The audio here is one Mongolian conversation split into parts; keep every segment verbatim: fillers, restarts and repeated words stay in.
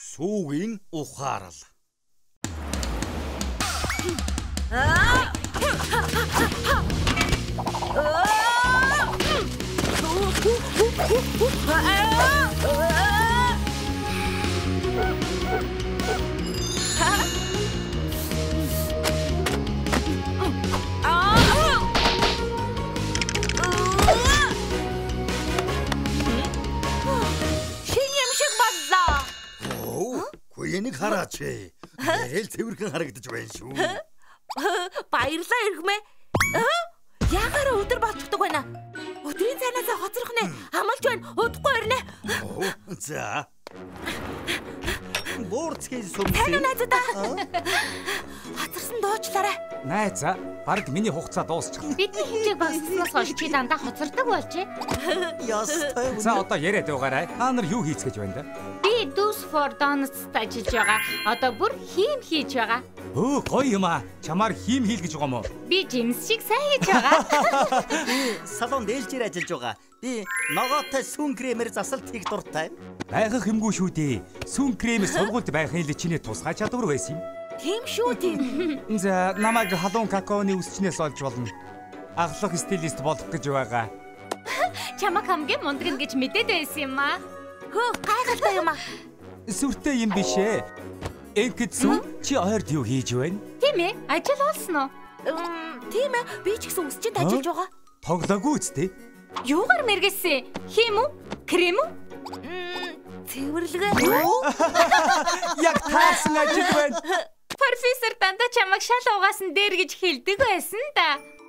Сүүгийн ухаарал. Энийг хараач. Эл цэвэрхэн харагдаж байна шүү. Баярлалаа иргмэ. Яагаад өдөр болчихдог байна? Өдрийн цайнаас хоцрох нэ. Амлж байна. Удахгүй ирнэ. За. Борцгийн сүм. Тань найзаа. Хоцорсон дуучлаарай. Найзаа, баг миний хугацаа дуусчихлаа. Бидний хэмжээг багасгаснаас хойш чи дандаа хоцордог болжээ. Ястай. За одоо яриад байгаарай. Та нар юу хийцгэж байна даа? Би Dos for Donuts ажиллаж байгаа. Одоо бүр хийм хийж байгаа. Өө гоё юм аа. Чамаар хийм хийл гэж байгаа юм уу? Би жимс шиг сайн хийж байгаа. Салон дээлжээр ажиллаж байгаа. Би ногоотой сүүн кремээр засалт хийх дуртай. Байхах юмгүй шүү дээ. Сүүн кремээр сургуульд байхын л чиний тусгай чадвар байсан юм. Тийм шүү тийм. За намайг халуун какаоны үсчнээс олж болно. Ахлах стилист болох гэж байгаа. Чамаг хамгийн мундаг гэж мэдээд байсан юм аа. Хөө гайхалтай юм аа. Сүртэй юм биш ээ. Энкэцүү чи ойрд юу хийж байна? Тийм ээ, ажил олсон уу? Тийм ээ, би ч гэсэн үсчинд ажиллаж байгаа. Тоглоогүй үстэй. Юугаар мэргэсэн? Хийм үү? Крем үү? Цэвэрлэгээ. Яг таарсан ажил байна. Профессор дандаа чамайг шал угаасан дээр гэж хэлдэг байсан да.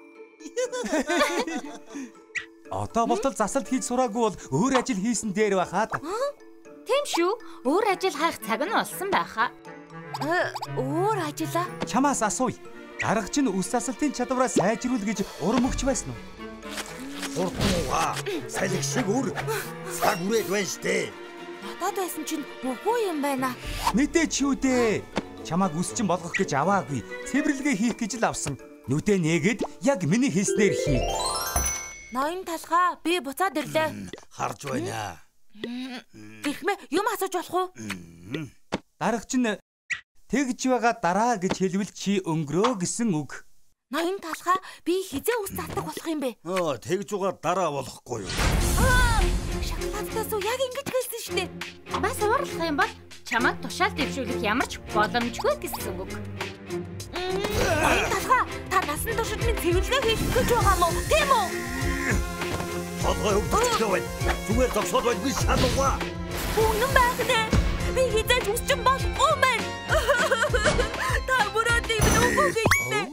Одоо болтол засалт хийж сураагүй бол өөр ажил хийсэн дээр байхаа. Тийм шүү. Өөр ажил хайх цаг нь болсон байхаа. Өөр ажиллаа. Чамаас асууя. Дарга чинь үс засалтын чадвараа сайжруул гэж урам өгч байсан уу? Хурдмууга. Салхи шиг өөр. Цаг үрээд байна штэ. Бодоод байсан чинь үгүй юм байна. Мэдээч юу дээ. Чамааг үсчин болгох гэж аваагүй. Цэвэрлэгээ хийх гэж л авсан. Нүдэ нээгээд яг миний хэлснээр хий. Ноён талхаа би буцаад ирлээ. Харж байна. Ирхмэ юм асууж болох уу? Дарга чинь тэгж байгаа дараа гэж хэлвэл чи өнгөрөө гэсэн үг. Ноён талхаа би хизээ ус татдаг болох юм бэ? Аа тэгж угаар дараа болохгүй юу? Шоколадтаас уу яг ингэж хэлсэн шүү дээ. Бас уурлах юм бол чамайг тушаал дэвшүүлэх ямар ч боломжгүй гэсэн үг. Ноён талхаа та насан туршид минь цэвэрлэгээ хийх гэж байгаа мó? Тийм үү? Толгой өвдөж байна. Зүгээр зогсоод байна би шалгаа. Үнэн байх нэ. Би хизээж үсчин болохгүй мэн. Та бүрээд юм үгүй гэжлээ.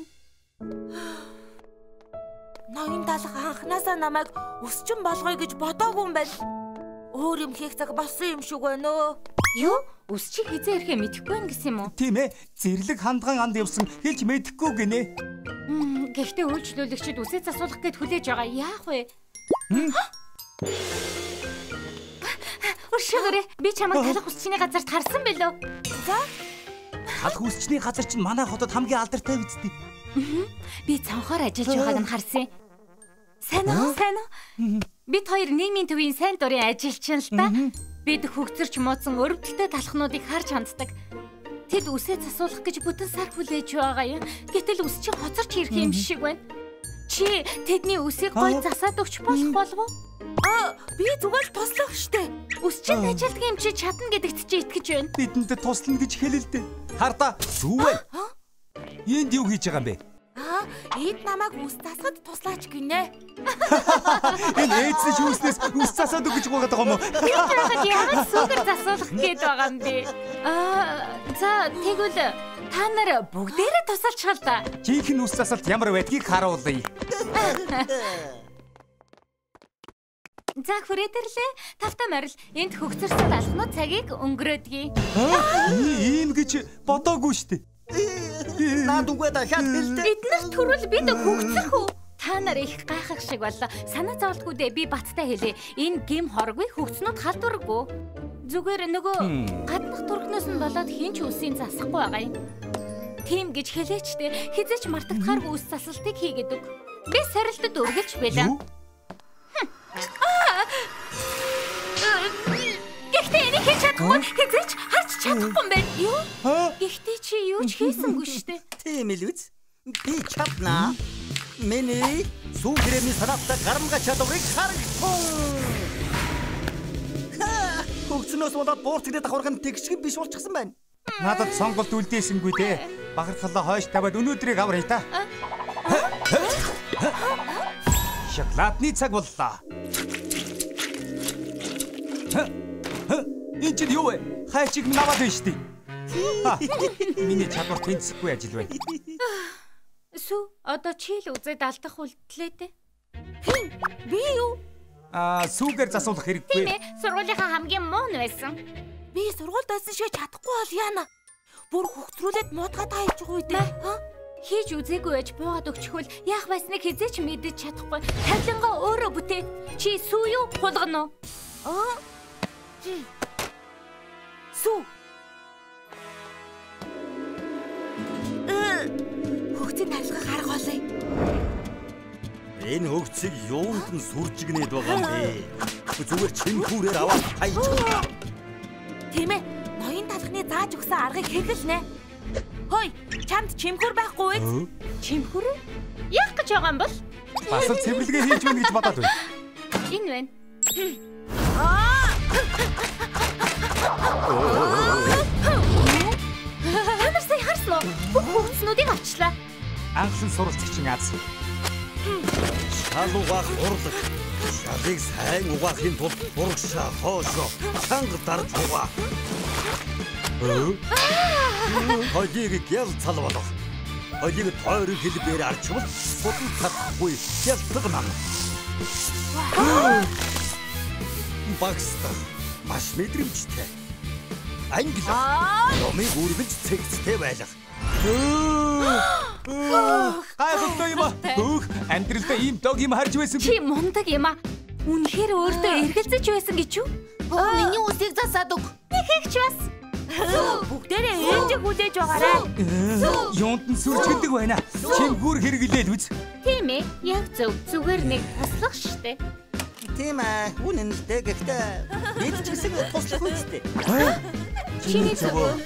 Ноён талхаа анханасаа намайг үсчин болгоё гэж бодоогүй юм байна. Өөр юм хийх цаг болсон юм шиг байна өө. Юу? Үс чи хизээ ирэхээ мэдэхгүй байх гэсэн юм уу? Тийм ээ. Зэрлэг хандган анд явсан хэлж мэдэхгүй гинэ. Мм, гэхдээ үйлчлүүлэгчид үсээ засуулах гэд хүлээж байгаа. Яах вэ? Уршигэрэ, би чамайг талах үсчний газарт харсан бэлөө. За? Талах үсчний газар чинь манай хотод хамгийн алдартай биз дээ. Би цанхоор ажиллаж байгааг нь харсан. Сайн уу? Сайн уу? Бид хоёр нийгмийн төвийн сайн дурын ажилчин л та. Бид хөгцөрч мууцсан өрөвдөлтөй талхнуудыг харж ханддаг. Тэд үсээ засуулах гэж бүтэн сар хүлээж байгаа юм. Гэтэл үс чи хоцорч ирэх юм шиг байна. Чи тэдний үсийг гой засаад өгч болох болов уу? Аа, би зүгээр л туслах штэ. Үс чинь ажилтг юм чи чадна гэдэгт чи итгэж байна. Бидэнд туслана гэж хэлэлдэ. Хардаа зүвэ. Энд юу хийж байгаа юм бэ? Аа, эд намайг үс засахад туслаач гинэ. Энэ эцэн шүүснээс үс засаад өгч байгаа юм уу? Би яагаад яагаад сүгэр засуулах гээд байгаа юм бэ? Аа, за тэгвэл та нар бүгдээрээ тусалчихвал та. Жинхэнэ үс засалт ямар байдгийг харуулъя. За хүрээтэрлээ. Тавтай морил энд хөгцөрсөн алхнууд цагийг өнгөрөөдгий. Ийм гэж бодоогүй штэ. Наад үгүй дахиад хэлдэг. Эднэр төрөл бид хөгцөх үү? Та нар их гайхах шиг боллоо. Санаа зовлтгүй дээ би баттай хэлээ. Энэ гим хоргүй хөгцнүүд халдваргүй. Зүгээр нөгөө гаднах турхнаас нь болоод хинч үсийн засахгүй байгаа юм. Тийм гэж хэлээчтэй хизээч мартагдахааргүй үс засалтыг хийгээд өг. Би сорилтод үргэлж байлаа. Гэхдээ энийг хийж чадахгүй хизээч харч чадахгүй юм байна. Юу? Аа? Гэхдээ чи юу ч хийсэнгүй шүү дээ. Тийм л үз. Би чадна. Миний сүүгрэмийн санааттай гарамга чадварыг харагтун. Хөгцнөөс болоод буурцгдээ давхарган тэгшиг биш болчихсон байна. Надад сонголт үлдээсэнгүй дээ. Бахархлаа хойш тавиад өнөөдрийг аврая та. Шоколадны цаг боллоо. Энд чинь юу вэ? Хайчиг минь аваад байна шүү дээ. Миний чадвар тэнцэхгүй ажил байна. Сүү, одоо чи л үзээд алдах үлдлээ дээ. Би юу? Аа, сүүгээр засуулах хэрэггүй. Тийм ээ, сургуулийнхаа хамгийн муу нь байсан. Би сургуульд байсан шиг чадахгүй бол яана. Бүр хөгцрүүлээд муудгаад хайж байгаа үү дээ. Хийж үзээгүй байж буугаад өгчихвөл яах байсныг хизээч мэдэж чадахгүй. Тавлингаа өөрөө бүтээ. Чи сүү юу хулгана уу? Аа. Сүү. Хөгцөнд харилцах арга болъё. Энэ хөгцийг юунд нь сүржигнээд байгаа юм бэ? Зүгээр чинхүүрээр аваад хайж. Тийм ээ. Ноён талхны зааж өгсөн аргыг хэвлэлнэ. Хой, чамд чимхүр байхгүй үү? Чимхүр үү? Яах гэж байгаа юм бол? Бас л цэвэрлэгээ хийж байна гэж бодоод байна. Энэ байна. Аа! Ямар сайн харсан уу? Бүх хөгцнүүдийг авчлаа. Анхлан суралцагчин Аз. Шал угаах урлаг. Шалыг сайн угаахын тулд урагшаа хоошоо чанга дарж угаа. Хойдыг ял цал болох. Хойдыг тойрог хэлбээр арчвал судал чадахгүй ялдаг нам. Багста маш мэдрэмжтэй. Англи. Номыг үргэлж цэгцтэй байлах. Гайхалтай юм аа. Хөөх, амьдралдаа ийм дог юм харж байсан. Чи мундаг юм аа. Үнэхээр өөртөө эргэлзэж байсан гэж юу? Оо, миний үсийг засаад өг. Нэхэгч бас. Бүгдээрээ ээлжиг хүлээж байгаарай. Юунд нь сүрчгэлдэг байна. Чимхүүр хэрэглээл үз. Тийм ээ. Яг зөв. Зүгээр нэг туслах штэ. Тийм ээ. Үнэн л дээ гэхдээ бид ч гэсэн туслах үстэй. Чиний зөв.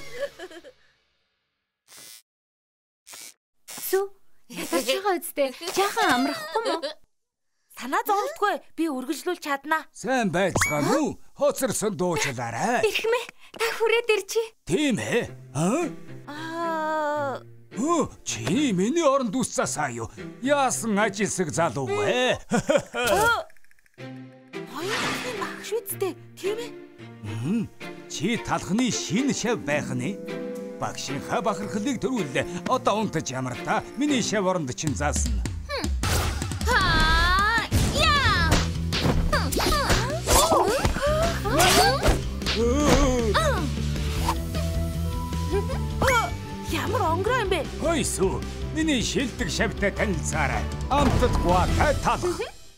Сүү. Ясаж байгаа үстэй. Жаахан амрахгүй мó? Санаа зовлтгүй. Би үргэлжлүүл чаднаа. Сайн байцгаана уу? Хоцорсон дуучлаарай. Ирхмээ. Та хүрээд ирчи. Тийм ээ. Аа? Аа. Оо, чи миний оронд үссасаа юу? Яасан ажилсаг залуу вэ? Хоёрын багш үсттэй. Тийм ээ. Чи талхны шинэ шав байх нэ? Багшийнхаа бахархлыг төрүүлээ. Одоо унтаж ямар та миний шав оронд чинь заасан. Аа! Яа! Ямар онгороо юм бэ? Хойсоо, миний шилдэг шавтай танилцаарай. Амтд гуатай талх.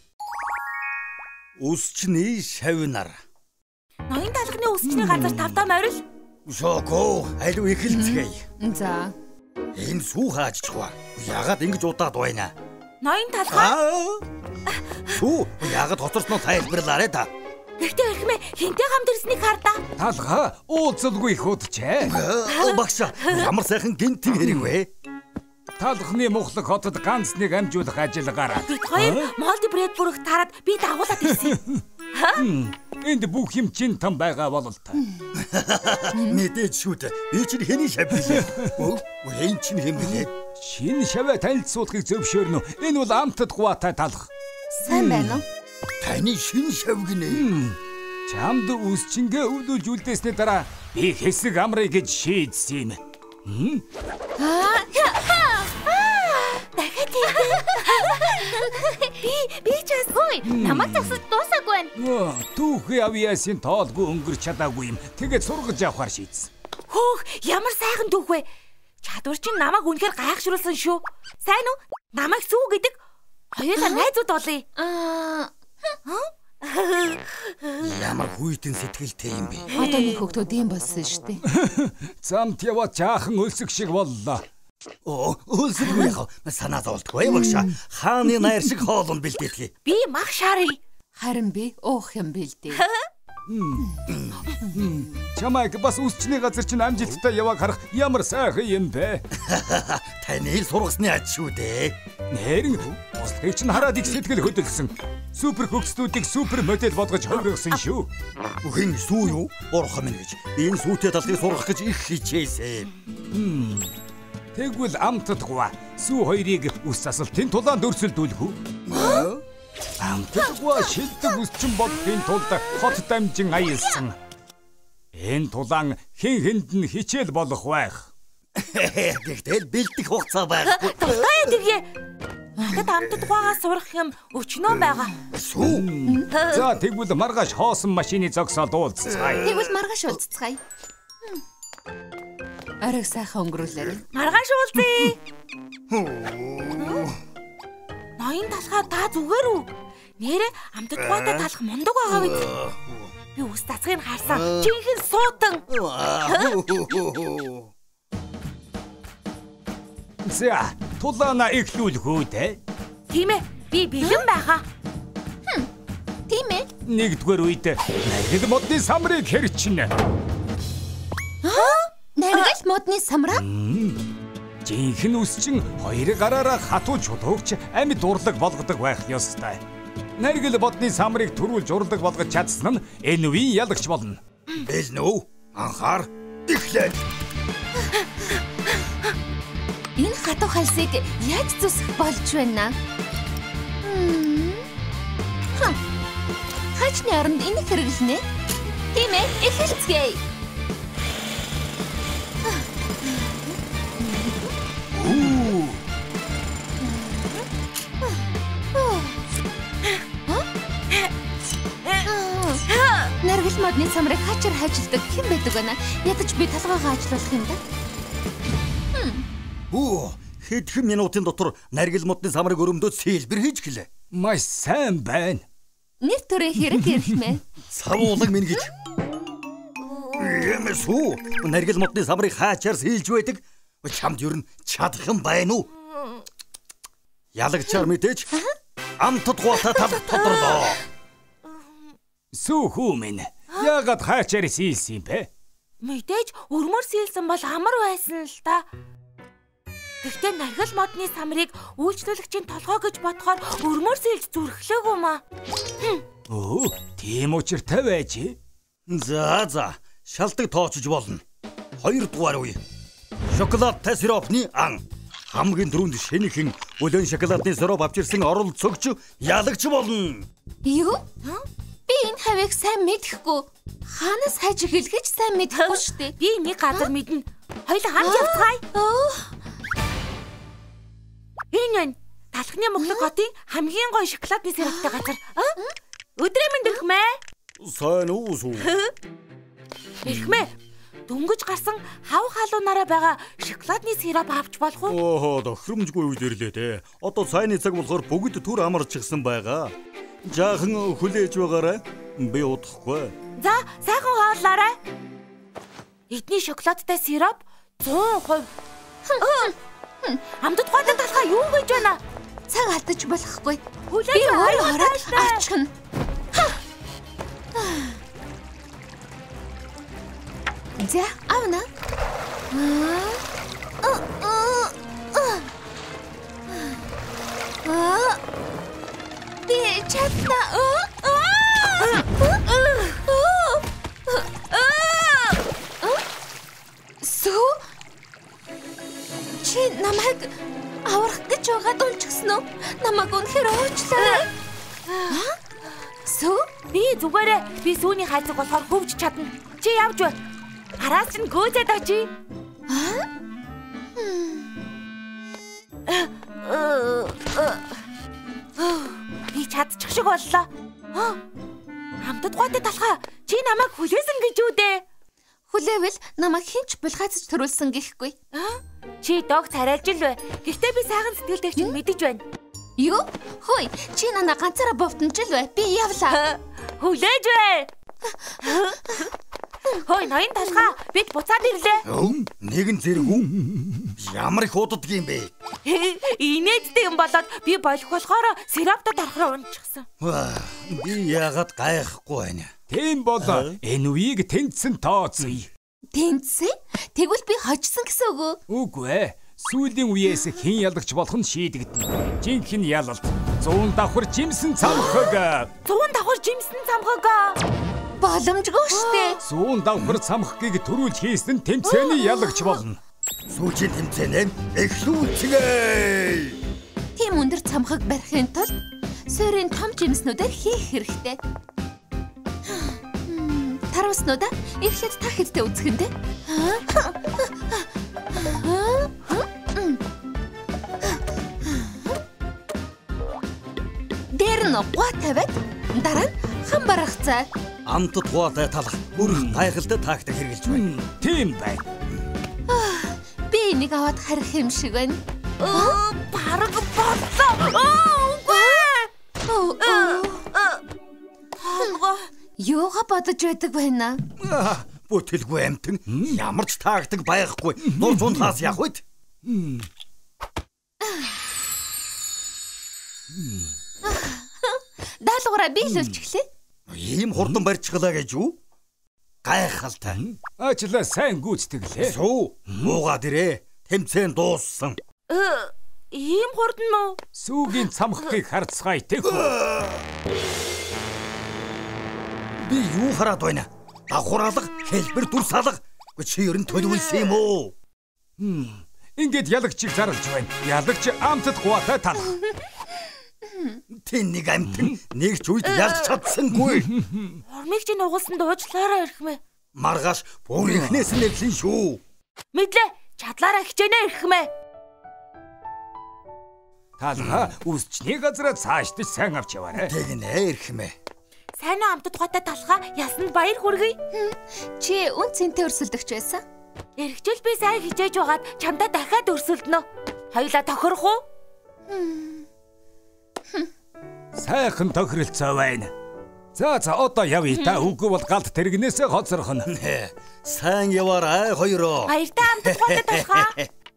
Үсчний шавнар. Ноён талхны үсчний газар тавтаа морил. Шоко, аливаа эхэлцгээе. За. Энэ сүү хаажчихва. Ягаад ингэж удаад байна? Ноён талхаа. Аа. Сүү, ягаад хоцорсноо тайлбарлаарай та. Гэхдээ ирхмээ хинтэй хамт ирснийг хардаа. Талха уулзалгүй их удчээ. Багш, ямар сайхан гинтэн хэрэг вэ? Талхны мухлаг хотод ганц нэг амжуулах ажиллагаараа. Бид хоёр молди брэд бүрэг тараад би дагуулад ирсэн. Энд бүх юм чин том байгаа бололтой. Мэдээж шүү дээ. Би чинь хэний шав билээ? Өө, энэ чинь хэм билээ? Шинэ шаваа танилцуулахыг зөвшөөрнө. Энэ бол амтд гуатай талх. Сайн байна уу? Таны шинэ шав гинэ. Чамд үсчингээ өвлүүлж үлдээсний дараа би хэсэг амрыг гэж шийдсэн юм. Аа! Дахиад би би ч бас Ой, намайг засаж дуусаагүй байна. Оо, түүхий авьяасын тоолгүй өнгөрч чадаагүй юм. Тэгээд сургаж авахар шийдсэн. хөөх, ямар сайхан түүх вэ? Чадвар чинь намайг үнэхээр гайхшруулсан шүү. Сайн уу? Намайг сүү гэдэг хоёулаа найзууд болъё. Аа, Ямар хүйтэн сэтгэлтэй юм бэ? Одоо нэг хөгтөд юм болсон шүү дээ. Замт яваад жаахан өлсөг шиг боллоо. Оо, өлсөгүй яах вэ? Санаа зовлтгүй багш. Хааны найр шиг хоолон бэлдээдгий. Би мах шарыг. Харин би уух юм бэл дээ. Чамайг бас үсчний газар чинь амжилттай яваг харах ямар сайхан юм бэ? Таны л сургасны аж шүү дээ. Нэрэн бослогыг чинь хараад их сэтгэл хөдлөсөн. Супер хөгцлүүдийг супер модель болгож хувиргасан шүү. Үхэн сүү юу? Бурхан минь гэж. Би энэ сүүтэй талхыг сургах гэж их хичээсэн. Тэгвэл амтдагва сүү хоёрыг үс асалтын тулаанд өрсөлдүүлэх үү? Амтдагва шилдэг үсчин бодохын тулд хот дамжин аялсан. Энэ тулаан хэн хэнд нь хичээл болох байх. Гэхдээ бэлдэх хугацаа байхгүй. Тултай тэгээ. Тэгэд амтдагваагаас сурах юм өчнөө байгаа. Сүү. За тэгвэл маргааш хоосон машины зогсоод уулзцгаая. Тэгвэл маргааш уулзцгаая. Ариг сайхан өнгөрүүлээрэй. Маргааш уулзъя. Ноён талхаа та зүгээр үү? Нэрэ амтдагваатай талах мундаг байгаа биз? Би үс тацгийг харсан. Жинхэнэ суутан. За, тулаана эхлүүлэх үү дээ. Тийм ээ. Би бэлэн байгаа. Тийм ээ. Нэгдүгээр үед наргил модны самрыг хэрчнэ. Наргил модны самраа? Жинхэнэ үсчин хоёр гараараа хатуу чулуугч амьд урлаг болгодог байх ёстой. Наргил модны самрыг төрүүлж урлаг болгож чадсан нь энэ үеийн ялагч болно. Бэлэн үү? Анхаар. Эхлэе. Энэ хатуу хальсыг яаж зүсэх болж байна? Хм. Хачны оронд энэ хэрэглэнэ. Тийм ээ, эхэлцгээе. Наргил модны самрыг хачаар хайчилдаг хэн байдаг вэ? Ядаж би талгаагаа ажиллуулах юм да. Оо, хэдхэн минутын дотор наргил модны самрыг өрөмдөөд сэлбэр хийж гэлээ. Маш сайн байна. Нэр төрөө хэрэг ярихмэ. Савуулаг минь гэж. Ямэс үү? Наргил модны самрыг хаачаар сэлж байдаг. Чамд юу н чадах юм байна уу? Ялагчаар мэдээж амтдагваатай тал тодорлоо. Сүүхүү минь. Яагаад хаачаар сийлсэн юм бэ? Мэдээж өрмөр сийлсэн бол амар байсан л та. Гэхдээ наргил модны самрыг үйлчлүүлэгчийн толгой гэж бодохоор өрмөр сийлж зүрхлээгүй маа. Оо, тийм учиртай байж. За за, шалтгаан тоочж болно. Хоёрдугаар үе. Шоколадтай сиропны ан. Хамгийн түрүүнд шинэхэн өлөн шоколадны сироп авч ирсэн оролцогч ялагч болно. Юу? Би энэ хавийг сайн мэдэхгүй. Хаанаас хайж эхэлгэж сайн мэдэхгүй шүү дээ. Би нэг газар мэднэ. Хоёул хамт явцгаая. Энэ нь талхны Моглог хотын хамгийн гоё шоколадны сироптай газар. Өдрөө минь дэрхмээ. Сайн уу сүү? Дэрхмээ. Дөнгөж гарсан хав халуунаараа байгаа шоколадны сироп авч болох уу? Оо, тохиромжгүй үед ирлээ те. Одоо цайны цаг болохоор бүгд түр амарчихсан байгаа. Жаахан хүлээж байгаарай. Би удахгүй. За, сайхан хооллоорой. Эдний шоколадтай сироп сто процент. Амтдагваатай талхаа юу гэж байна? Цаг алдаж болохгүй. Хүлээж Би өөрөө хараад авчихна. За, авна. Аа. Би чадна. Сүү? Чи намайг аврах гэж байгаад унчихсан уу? Намайг үнэхээр уучлаарай. Сүү? Би зүгээрээ би сүүний хайцаг болохоор хөвж чадна. Чи явж бай. Араас чинь гүйцэд очие. Би чадчих шиг боллоо. Амтдагваатай талхаа чи намайг хүлээсэн гэж үү дээ. Хүлээвэл намайг хинч булгаацж төрүүлсэн гэхгүй. Чи дог царайлж л бай. Гэхдээ би сайхан сэтгэлтэй чинь мэдэж байна. Юу? Хөөе, чи надаа ганцаараа бовтонч л бай. Би явлаа. Хүлээж бай. Хөөе, ноён талхаа бид буцаад ирлээ. Нэгэн зэрэг үү? Ямар их уддаг юм бэ? Инээдтэй юм болоод би болох болохоор сироптод орохроо унчихсан. Би яагаад гайхгүй байна? Тийм бол энэ үеийг тэнцсэн тооцъё. Тэнцээ? Тэгвэл би хожсон гэсэн үг үү? Үгүй ээ. Сүүлийн үеэс хэн ялагч болох нь шийдэгдэнэ. Жинхэнэ ялалт. зуун давхар жимсэн цамхаг. зуун давхар жимсэн цамхаг. Боломжгүй штэ. зуун давхар цамхагийг төрүүлж хийсэн нь тэмцээний ялагч болно. Сүүлийн тэмцээнэ эхлүүлцгээе. Тийм өндөр цамхаг барихын тулд суурийн том жимснүүдээр хийх хэрэгтэй. Таруулснуудаа эхлээд та хэдтэй үзэх нь те? Дээр нь гоо тавиад дараа нь хам барахцаа. Амтд гоотой талах бүрх гайхалтай тактик хэрэгжилж байна. Тийм байна. Би энийг аваад харих юм шиг байна. Оо, бараг боллоо. Оо, үгүй. Юугаа бодож байдаг байна? Бүтэлгүй амтэн ямар ч тактик байхгүй. Нуур зунтаас явах үед. Даалгавраа биелүүлж эхлэе. Ийм хурдан барьчихлаа гэж юу? Гайхалтай. Ажлаа сайн гүйцэтгэлээ. Сүү, муугаад ирээ. Тэмцээн дууссан. Ийм хурдан мó? Сүүгийн цамхгийг харцгаая тэхүү. Би юу хараад байна? Давхраалга, хэлбэр дүрс алга. Чи ер нь төлөвлөсөн юм уу? Хм. Ингээд ялагчийг зарлж байна. Ялагч амтд гоотой тал. Тэн нэг амтэн нэг ч үед ялж чадсангүй. Ормыг чинь угуулсан дуучлаараа ирхмэ. Маргааш бүр ихнээс нь нэрлэн шүү. Мэдлээ. Чадлаараа хичээнэ ирхмэ. Талга үсчний газараа цаашдаж сайн авч яваарэ. Тэгнэ ирхмэ. Сайн уу амтд гоотой талхаа ясанд баяр хүргэе. Чи үн цэнтэй өрсөлдөгч байсан? Эргчл би сайн хичээж байгаад чамдаа дахиад өрсөлдөнө. Хоёулаа тохирох уу? Сайхан тохиролцоо байна. За за одоо явъя та. Үгүй бол галт тэргнээсээ хоцорхно. Сайн яваарай хоёроо. Баяртай амтд гоотой талхаа.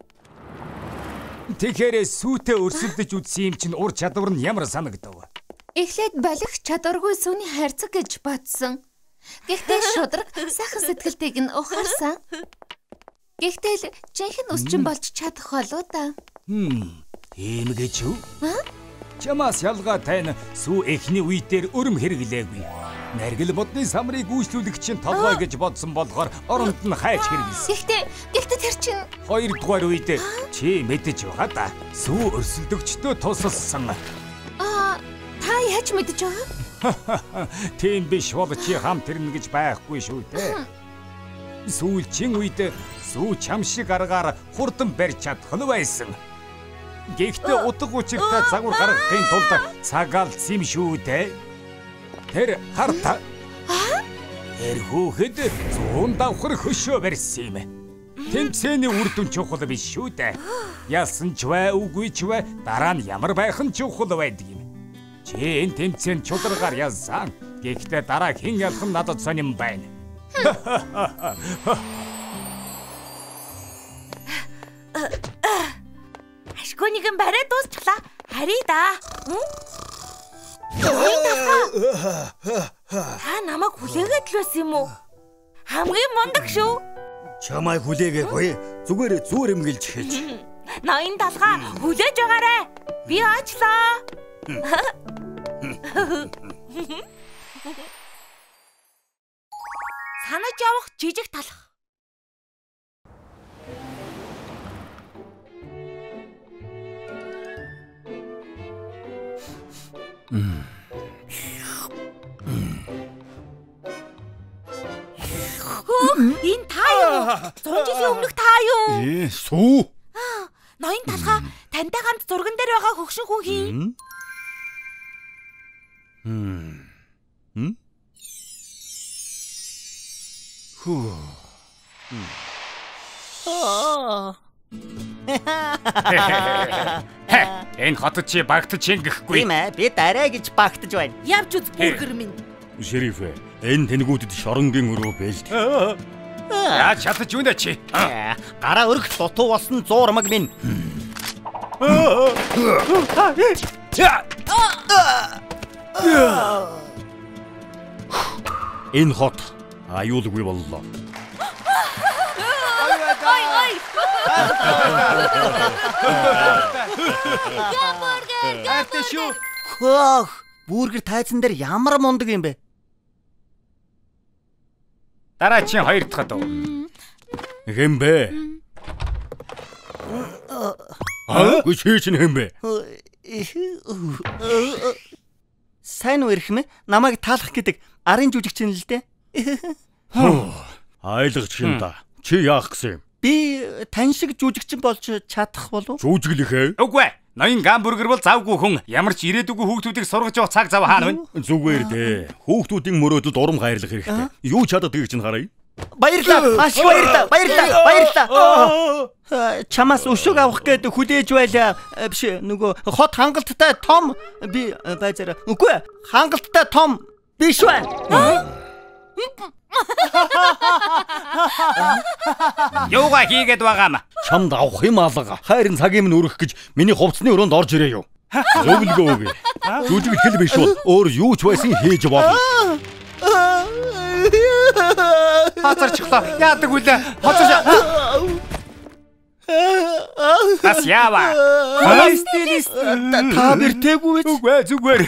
Тэгэхээр сүйтэй өрсөлдөж үзсэн юм чинь ур чадвар нь ямар санагдав? Эхлээд балих чадваргүй сүний хайрцаг гэж бодсон. Гэхдээ шудраг сайхан сэтгэлтэйг нь ухаарсан. Гэхдээ л жинхэнэ өсчин болж чадах болоо да. Хм. Тийм гэж юу? Чамаас ялгаатай нь сүү эхний үе дээр өрөм хэрэглээгүй. Наргил бодны самрыг үйлчлүүлэгчийн толгой гэж бодсон болохоор оронд нь хайж хэрэглэсэн. Гэхдээ гэхдээ тэр чинь хоёрдугаар үед чи мэдэж байгаа да. Сүү өрсөлдөгчдөө тусалсан. Аа, та яаж мэдэж байгаа? Тийм биш бол чи хамт ирнэ гэж байхгүй шүү дээ. Сүүлчийн үед сүү чам шиг аргаар хурдан барьж чадах нь байсан. Гэхдээ утга учиртай загвар гаргахын тулд цаг алдсан юм шүү дээ. Тэр харта. Тэр хүүхэд зуун давхар хөшөө барьсан юм. Тэмцээний үр дүн чухал биш шүү дээ. Ялсан ч бай, үгүй ч бай, дараа нь ямар байх нь чухал байдаг юм. Чи энэ тэмцээнд чударгаар ялсан. Гэхдээ дараа хэн ялах нь надад сонирм байна. Ашгүй нэгэн барай дуусчлаа. Харъя да. Та намайг хүлээгээд л байсан юм уу? Хамгийн мундаг шүү. Чамайг хүлээгээгүй. Зүгээр зүүр эмгэлж хэлж. Ноён талгаа хүлээж байгаарэ. Би аачлаа. Санаж явах жижиг талх. Энэ та юу? зуун жилийн өмнөх та юу? Ээ, сүү. Ноён талхаа тантай хамт зурган дээр байгаа хөгшин хүн хин. Хм. Хм? Хүү. Аа. Энэ хотод чи багтаж ингэхгүй. Тийм ээ, би дараа гэж багтаж байна. Явж үз бүргэр минь. Шериф, энэ тэнгүүдэд шоронгийн өрөө бэлд. Яаж чадаж юу нэ чи? Гараа өргөх дутуу болсон зуурмаг минь. Энэ хот аюулгүй боллоо. Ой ой. Гамбургер. Хайртай шүү. Хөөх. Бүргэр тайзан дээр ямар мундаг юм бэ? Дараа чинь хоёр дахь дуу. Хэм бэ? Аа, гүшээ чинь хэм бэ? Сайн уу ирэх мэ? Намайг таалах гэдэг арын жүжигч юм л дээ. Айлгч юм да. Чи яах гэсэн юм? Би тань шиг жүжигчин болж чадах болов? Жүжиглэхээ. Үгүй. Ноён гамбургер бол завгүй хүн. Ямар ч ирээдүгөө хүүхдүүдийг сургаж явах цаг зав хаана вэ? Зүгээр дээ. Хүүхдүүдийн мөрөөдөд урам хайрлах хэрэгтэй. Юу чаддаг чинь харъя. Баярлалаа. Маш баярлалаа. Баярлалаа. Баярлалаа. Чамаас өшөг авах гээд хүлээж байлаа. Биш нөгөө хот хангалттай том би байзаараа. Үгүй хангалттай том биш бай. Юугаа хийгээд байгаа юм? Чамд авах юм алга. Хайрын цагийн минь өрөх гэж миний хувцсны өрөөнд орж ирээ юу? Зөвлөгөө өгье. Жүжиг хэл биш бол өөр юу ч байсан хийж болно. Хацарчлаа. Яадаг үлээ. Хоцорч. Бас яава. Стилист та бэртээгүй. Үгүй зүгээр.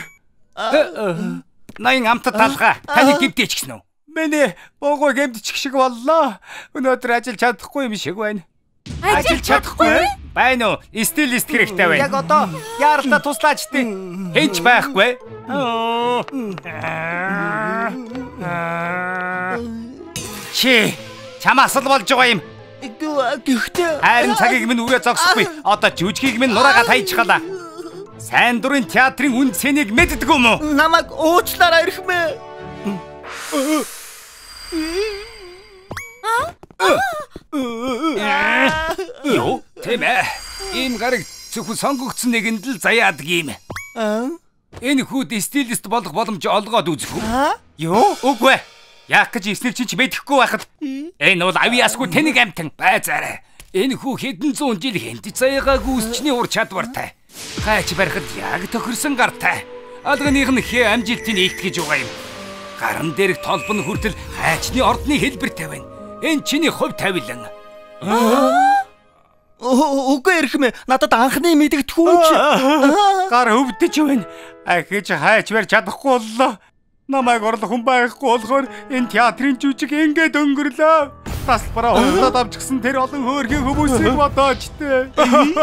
Ноён амтад талхаа. Таны гимтээч гисэн үү? Миний богоо гэмтчих шиг боллоо. Өнөөдөр ажиллаж чадахгүй юм шиг байна. Ажиллаж чадахгүй? Байна уу? Стилист хэрэгтэй байна. Яг одоо яаралтай туслаач тий. Хинч байхгүй. Чи чамаас л болж байгаа юм. Гэхдээ Хайрын цагийг минь үрээ зогсохгүй. Одоо жүжигийг минь нураагаа тайжхалаа. Сайн дурын театрын үн цэнийг мэддэг юм уу? намайг уучлаарай ирэх мэ. Юу? Тийм ээ. Ийм гараг зөвхөн сонгогдсон нэгэнд л заяадаг юм. Энэ хүүд стилист болох боломж олгоод үзэх үү? Юу? Үгүй. Яах гэж эснийг чинь ч мэдэхгүй байхад. Энэ бол авьяасгүй тэнэг амтан байзаарай. Энэ хүү хэдэн зуун жил хэнтэж заяагаагүй үсчний ур чадвартай. Гайч барихад яг тохирсон гартай. Алганых нь хээ амжилтыг итгэж байгаа юм. Гаран дээрх толбон хүртэл хайчны ордны хэлбэртэй байна. Энэ чиний хувь тавилан. Үгүй ирэх мэ. Надад анхны мэдэгдэх хүн ч. Гар өвдөж байна. Ахиж хайч барь чадахгүй боллоо. Намайг орлох хүн байхгүй болохоор энэ театрын жүжиг ингээд өнгөрлөө. Тасбараа хуулаад авчихсан тэр олон хөөрхөн хүмүүсийг бодооч тээ.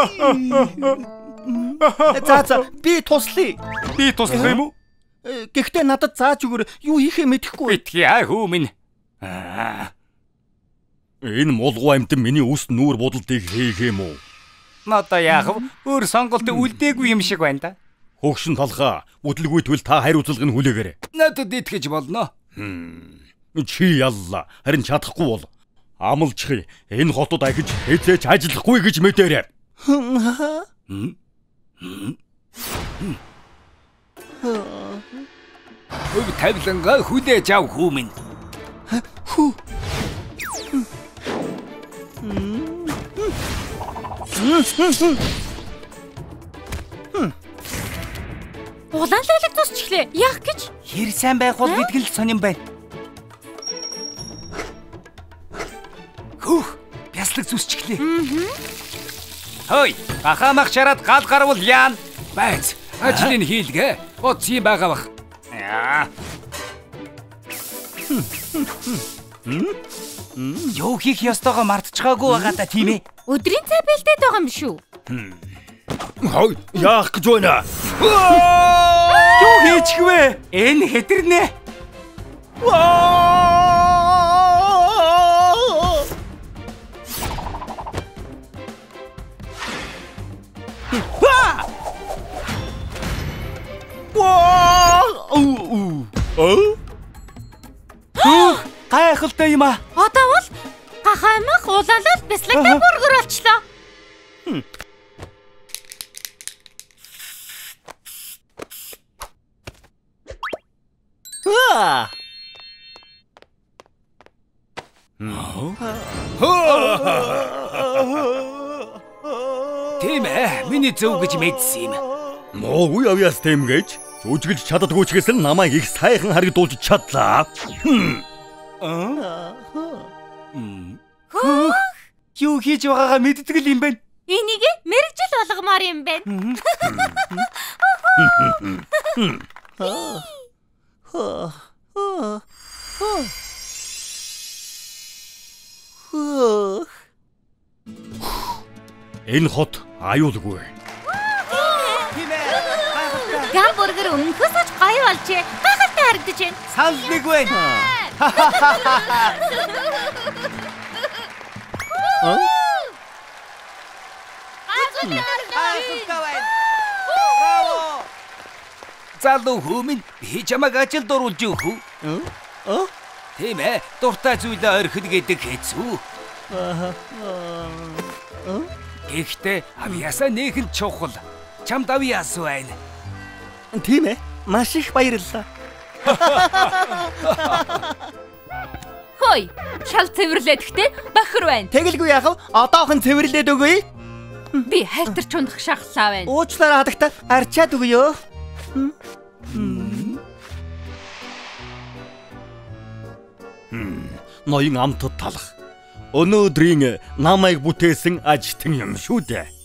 За за би туслая. Би туслах юм уу? Гэхдээ надад зааж өгөр юу хийхээ мэдэхгүй. Битгий аа хүү минь. Энэ мулгуу амтан миний үст нүүр будалтыг хийх юм уу? Надаа яах вэ? Өөр сонголт үлдээгүй юм шиг байна да. Хөгшин талхаа бүтлгүй тэгвэл та хариуцлагыг хүлээгээрэй. Надад итгэж болно. Чи ялла. Харин чадахгүй бол амлчих. Энэ хотод ахиж хэзээ ч ажиллахгүй гэж мэдээрэй. Өг тавилангаа хүлээж ав хүү минь. Хүү. Улаанлайлаг тусчихлээ. Яах гэж? Хэр сайн байх бол мэдгэл сонирн байна. Хүүх, бяслаг зүсчихлээ. Хөөй, бахамах чараад гал гарвал яан. Байц, ажлын хийлгээ. Боц юм байгаа бах. Яа. Юу хийх ёстойгоо мартчихаагүй байгаа да тийм ээ. Өдрийн цай бэлдээд байгаа юм шүү. Хой, яах гэж байна? Юу хийчих вэ? Энэ хэтэрнэ. Гайхалтай юм аа. Одоо бол гахаймах улаалал бяслагтай бүргэр болчлоо. Аа. Тийм ээ, миний зөв гэж мэдсэн юм. Моогүй авьяас тэм гэж. Жүжиглж чаддаггүй ч гэсэн намайг их сайхан харагдуулж чадлаа. Юу хийж байгаагаа мэддэг л юм байна. Энийг мэрэгжил болгомоор юм байна. Энэ хот аюулгүй. Гамбургер өмнөхөөс ч гоё болжээ. Гайхалтай харагдаж байна. Санал нэг байна. Браво! Залуу хүмүүс би чамайг ажилд оруулж өгөх үү? Оо? Тийм ээ, дуртай зүйлээ орхино гэдэг хэцүү. Аа. Гэхдээ авьяасаа нэхэн чухал. Чамд авьяас байна. Тийм ээ. Маш их баярлалаа. Хөөе, шал цэвэрлээд гэхдээ бохир байна. Тэгэлгүй яах вэ? Одоохон цэвэрлээд өгье. Би хайлтарч ундах шахлаа байна. Уучлаарай хадагта арчаад өгье. Ноён амтд талах. Өнөөдрийн намайг бүтээсэн ажилтан юм шүү дээ.